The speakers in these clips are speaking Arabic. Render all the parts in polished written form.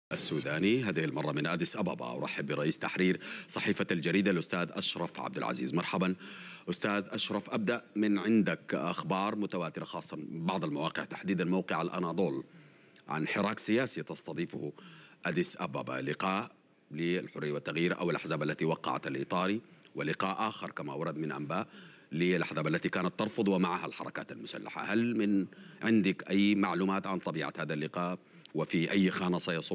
السوداني، هذه المرة من أديس أبابا. أرحب برئيس تحرير صحيفة الجريدة الأستاذ أشرف عبد العزيز. مرحبا أستاذ أشرف. أبدأ من عندك أخبار متواترة خاصة بعض المواقع تحديدا موقع الأناضول عن حراك سياسي تستضيفه أديس أبابا، لقاء للحرية والتغيير أو الأحزاب التي وقعت الإطاري، ولقاء آخر كما ورد من أنباء للأحزاب التي كانت ترفض ومعها الحركات المسلحة. هل من عندك أي معلومات عن طبيعة هذا اللقاء وفي أي خانة سيصب؟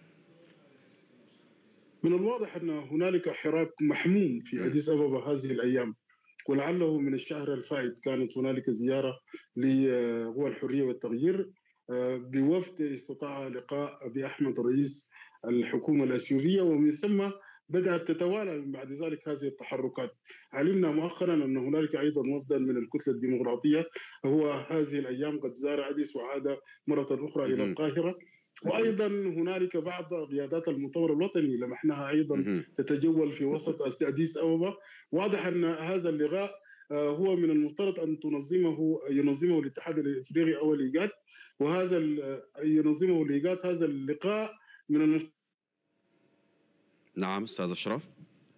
من الواضح أن هنالك حراك محموم في أديس أبابا هذه الأيام، ولعله من الشهر الفائت كانت هنالك زيارة لقوى الحرية والتغيير بوفد استطاع لقاء بأحمد رئيس الحكومة الأثيوبية، ومن ثم بدأت تتوالى من بعد ذلك هذه التحركات. علمنا مؤخرا أن هنالك أيضا وفدا من الكتلة الديمقراطية هو هذه الأيام قد زار أديس وعاد مرة أخرى إلى القاهرة، وايضا هنالك بعض قيادات المؤتمر الوطني لمحناها ايضا تتجول في وسط اديس ابابا. واضح ان هذا اللقاء هو من المفترض ان ينظمه الاتحاد الافريقي او الايجاد، وهذا ينظمه الايجاد. هذا اللقاء من المفترض. نعم استاذ اشرف.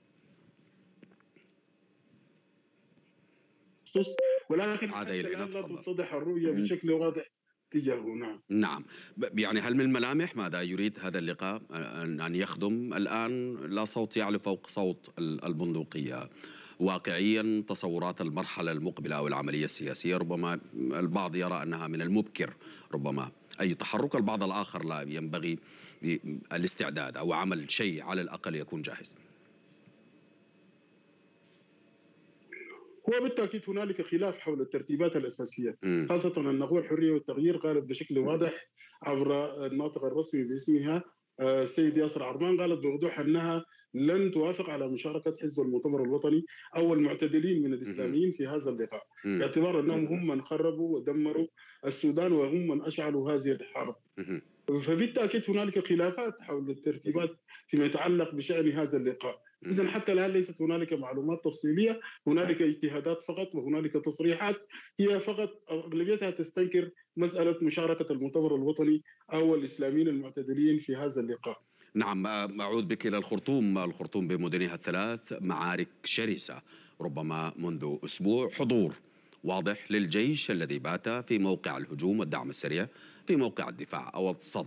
ولكن حتى الان لا تتضح الرؤيه بشكل واضح تجاهه. نعم، يعني هل من ملامح ماذا يريد هذا اللقاء أن يخدم؟ الآن لا صوت يعلو فوق صوت البندقية. واقعيا تصورات المرحلة المقبلة أو العملية السياسية ربما البعض يرى أنها من المبكر ربما أي تحرك، البعض الآخر لا، ينبغي الاستعداد أو عمل شيء على الأقل يكون جاهز. هو بالتأكيد هنالك خلاف حول الترتيبات الأساسية، خاصة أن قوى الحرية والتغيير قالت بشكل واضح عبر الناطق الرسمي باسمها السيد ياسر عرمان، قالت بوضوح أنها لن توافق على مشاركة حزب المؤتمر الوطني أو المعتدلين من الإسلاميين في هذا اللقاء، باعتبار أنهم هم من خربوا ودمروا السودان وهم من أشعلوا هذه الحرب. فبالتأكيد هنالك خلافات حول الترتيبات فيما يتعلق بشأن هذا اللقاء. إذن حتى الآن ليست هنالك معلومات تفصيلية، هنالك اجتهادات فقط وهنالك تصريحات هي فقط أغلبيتها تستنكر مسألة مشاركة المؤتمر الوطني أو الإسلاميين المعتدلين في هذا اللقاء. نعم، أعود بك إلى الخرطوم. الخرطوم بمدنها الثلاث معارك شرسة ربما منذ أسبوع، حضور واضح للجيش الذي بات في موقع الهجوم والدعم السريع في موقع الدفاع أو الصد،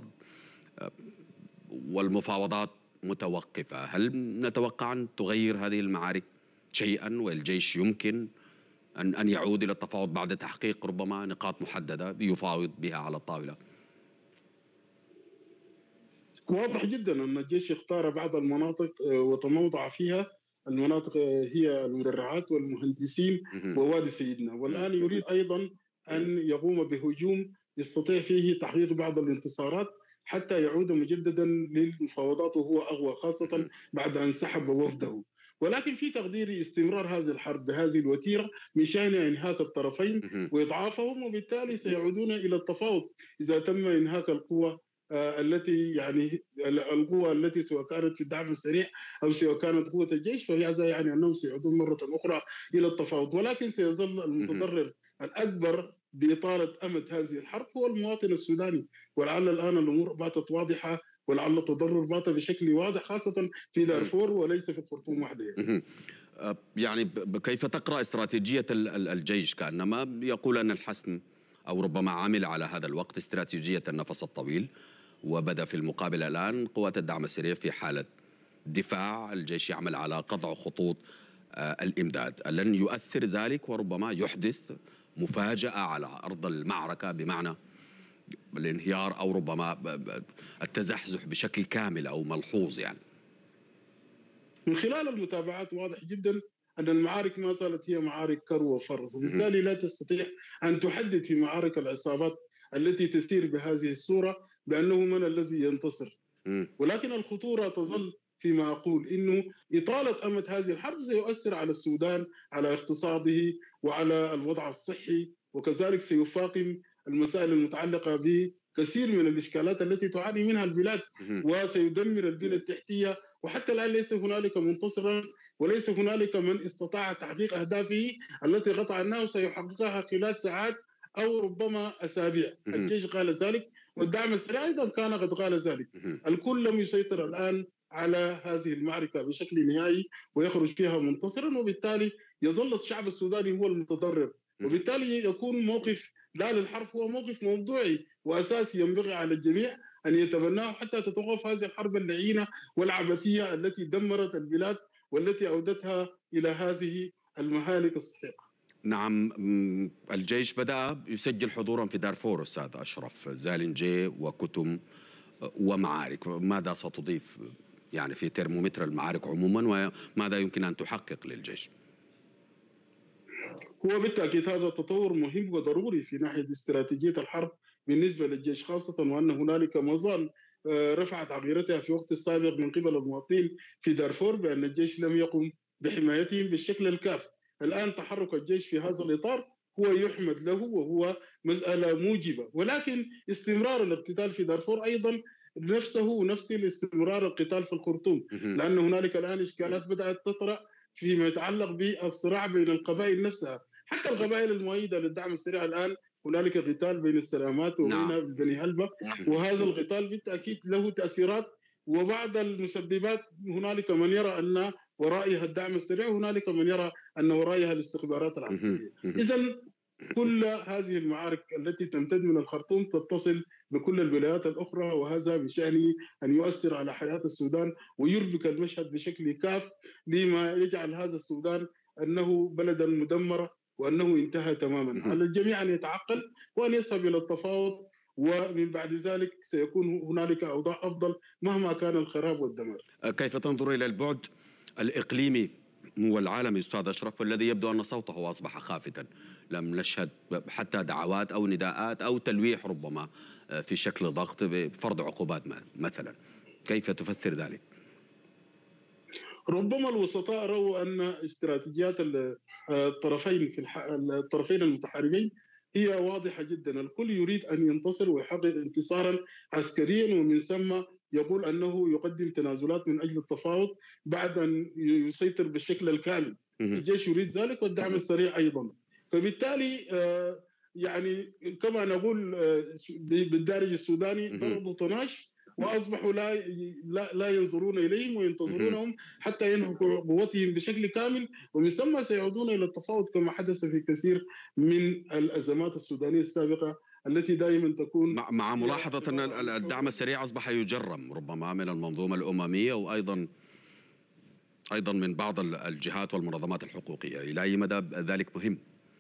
والمفاوضات متوقفة. هل نتوقع أن تغير هذه المعارك شيئا والجيش يمكن أن يعود إلى التفاوض بعد تحقيق ربما نقاط محددة يفاوض بها على الطاولة؟ واضح جدا أن الجيش اختار بعض المناطق وتموضع فيها. المناطق هي المدرعات والمهندسين ووادي سيدنا، والآن يريد أيضا أن يقوم بهجوم يستطيع فيه تحقيق بعض الانتصارات حتى يعود مجددا للمفاوضات وهو أقوى، خاصة بعد أن سحب وفده. ولكن في تقديري استمرار هذه الحرب بهذه الوتيرة من شأن إنهاك الطرفين وإضعافهم، وبالتالي سيعودون إلى التفاوض إذا تم إنهاك القوة التي القوة التي سواء كانت في الدعم السريع أو سواء كانت قوة الجيش، فهذا يعني أنهم سيعودون مرة أخرى إلى التفاوض. ولكن سيظل المتضرر الأكبر بإطالة أمد هذه الحرب هو المواطن السوداني، ولعل الآن الأمور باتت واضحة، ولعل التضرر بات بشكل واضح خاصة في دارفور وليس في الخرطوم وحدها. يعني كيف تقرأ استراتيجية الجيش؟ كأنما يقول أن الحسم أو ربما عمل على هذا الوقت استراتيجية النفس الطويل، وبدأ في المقابل الآن قوات الدعم السريع في حالة دفاع، الجيش يعمل على قطع خطوط الإمداد. لن يؤثر ذلك وربما يحدث مفاجأة على أرض المعركة بمعنى الانهيار أو ربما التزحزح بشكل كامل أو ملحوظ؟ يعني من خلال المتابعات واضح جدا أن المعارك ما زالت هي معارك كر وفر، وبالتالي لا تستطيع أن تحدد في معارك العصابات التي تسير بهذه الصورة بأنه من الذي ينتصر. ولكن الخطورة تظل فيما أقول إنه إطالة أمد هذه الحرب سيؤثر على السودان، على اقتصاده وعلى الوضع الصحي، وكذلك سيفاقم المسائل المتعلقة بكثير من الإشكالات التي تعاني منها البلاد، وسيدمر البنية التحتية. وحتى الآن ليس هنالك منتصرا وليس هنالك من استطاع تحقيق أهدافه التي قطع أنه سيحققها خلال ساعات أو ربما أسابيع. الجيش قال ذلك، والدعم السريع أيضا كان قد قال ذلك. الكل لم يسيطر الآن على هذه المعركة بشكل نهائي ويخرج فيها منتصرا، وبالتالي يظل الشعب السوداني هو المتضرر، وبالتالي يكون موقف لا للحرب هو موقف موضوعي وأساسي ينبغي على الجميع أن يتبناه حتى تتوقف هذه الحرب اللعينة والعبثية التي دمرت البلاد والتي أودتها إلى هذه المهالك السحيقة. نعم، الجيش بدأ يسجل حضورا في دارفور أستاذ أشرف، زالنجي وكتم ومعارك. ماذا ستضيف يعني في ترمومتر المعارك عموما، وماذا يمكن أن تحقق للجيش؟ هو بالتأكيد هذا تطور مهم وضروري في ناحية استراتيجية الحرب بالنسبة للجيش، خاصة وأن هنالك مظال رفعت عقيرتها في وقت السابق من قبل المواطنين في دارفور بأن الجيش لم يقم بحمايتهم بالشكل الكافي. الآن تحرك الجيش في هذا الإطار هو يحمد له وهو مسألة موجبة، ولكن استمرار الاقتتال في دارفور أيضا نفس الاستمرار القتال في الخرطوم، لأن هنالك الآن إشكالات بدأت تطرأ فيما يتعلق بالصراع بين القبائل نفسها، حتى القبائل المؤيدة للدعم السريع الآن هنالك قتال بين السلامات وبين بني هلبة، وهذا القتال بالتأكيد له تأثيرات وبعض المسببات. هنالك من يرى أن ورائها الدعم السريع، وهنالك من يرى أن ورائها الاستخبارات العسكرية. إذن كل هذه المعارك التي تمتد من الخرطوم تتصل بكل الولايات الأخرى، وهذا بشأنه أن يؤثر على حياة السودان ويربك المشهد بشكل كاف، لما يجعل هذا السودان أنه بلدا مدمرا وأنه انتهى تماما. على الجميع أن يتعقل وأن يذهب إلى التفاوض، ومن بعد ذلك سيكون هنالك أوضاع أفضل مهما كان الخراب والدمار. كيف تنظر إلى البعد الإقليمي والعالمي أستاذ أشرف، والذي يبدو أن صوته أصبح خافتا؟ لم نشهد حتى دعوات أو نداءات أو تلويح ربما في شكل ضغط بفرض عقوبات مثلا. كيف تفسر ذلك؟ ربما الوسطاء رأوا أن استراتيجيات الطرفين المتحاربين هي واضحة جدا. الكل يريد أن ينتصر ويحقق انتصارا عسكريا، ومن ثم يقول أنه يقدم تنازلات من أجل التفاوض بعد أن يسيطر بالشكل الكامل. الجيش يريد ذلك والدعم السريع أيضا. فبالتالي يعني كما نقول بالدارج السوداني ضربوا طناش واصبحوا لا ينظرون اليهم وينتظرونهم حتى ينهكوا قوتهم بشكل كامل، ومن ثم سيعودون الى التفاوض كما حدث في كثير من الازمات السودانيه السابقه التي دائما تكون مع ملاحظه ان الدعم السريع اصبح يجرم ربما من المنظومه الامميه وايضا من بعض الجهات والمنظمات الحقوقيه. الى اي مدى ذلك مهم؟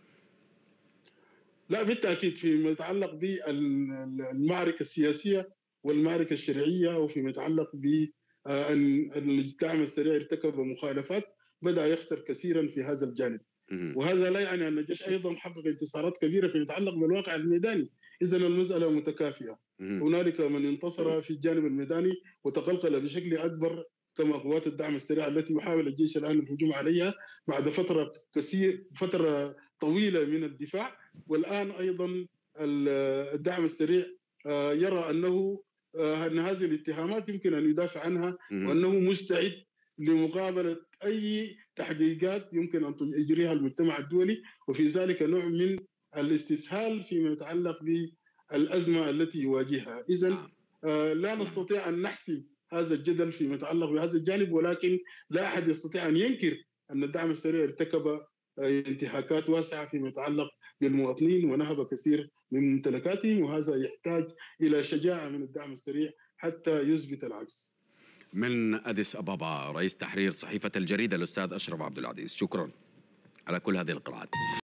لا بالتاكيد فيما يتعلق بالمعركه السياسيه والمعركة الشرعية، وفيما يتعلق بأن الدعم السريع ارتكب مخالفات بدأ يخسر كثيرا في هذا الجانب، وهذا لا يعني أن الجيش أيضا حقق انتصارات كبيرة فيما يتعلق بالواقع الميداني. إذن المسألة متكافئة، هنالك من انتصر في الجانب الميداني وتقلقل بشكل أكبر كما قوات الدعم السريع التي يحاول الجيش الآن الهجوم عليها بعد فترة طويلة من الدفاع. والآن أيضا الدعم السريع يرى أن هذه الاتهامات يمكن أن يدافع عنها، وأنه مستعد لمقابلة أي تحقيقات يمكن أن يجريها المجتمع الدولي، وفي ذلك نوع من الاستسهال فيما يتعلق بالأزمة التي يواجهها. إذن لا نستطيع أن نحسم هذا الجدل فيما يتعلق بهذا الجانب، ولكن لا أحد يستطيع أن ينكر أن الدعم السريع ارتكب انتهاكات واسعة فيما يتعلق بالمواطنين ونهب كثير من ممتلكاتهم، وهذا يحتاج إلى شجاعة من الدعم السريع حتى يثبت العكس. من أديس أبابا رئيس تحرير صحيفة الجريدة الأستاذ أشرف عبد العزيز، شكرا على كل هذه القراءات.